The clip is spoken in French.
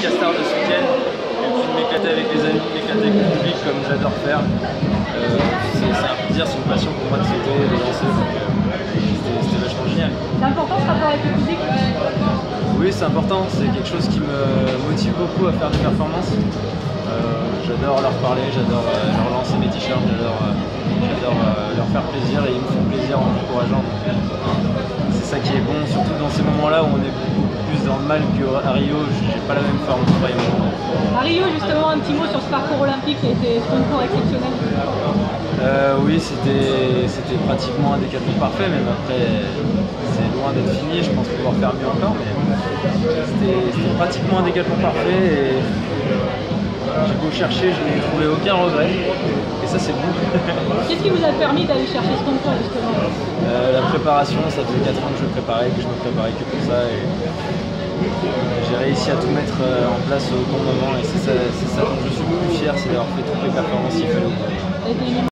Castard de ce week-end. Et puis m'éclater avec les amis, m'éclater avec le public comme j'adore faire. C'est un plaisir, c'est une passion pour moi de sauter, de lancer. C'était vachement génial. C'est important ce rapport avec le public? Oui, c'est important, c'est quelque chose qui me motive beaucoup à faire des performances. J'adore leur parler, j'adore leur lancer mes t-shirts, j'adore leur faire plaisir et ils me font plaisir en m'encourageant. C'est ça qui est bon, surtout dans ces moments-là où on est beaucoup plus dans le mal qu'à Rio, j'ai pas la même forme, croyez-moi. À Rio, justement, un petit mot sur ce parcours olympique qui a été ce concours exceptionnel. Oui, c'était pratiquement un décathlon parfait, même après c'est loin d'être fini, je pense pouvoir faire mieux encore, mais c'était pratiquement un décathlon parfait et j'ai beau chercher, je n'ai trouvé aucun regret et ça c'est bon. Qu'est-ce qui vous a permis d'aller chercher ce concours justement? La préparation, ça fait 4 ans que je me préparais, que je me préparais que pour ça et j'ai réussi à tout mettre en place au bon moment et c'est ça dont je suis le plus fier, c'est d'avoir fait toutes les performances qu'il fallait.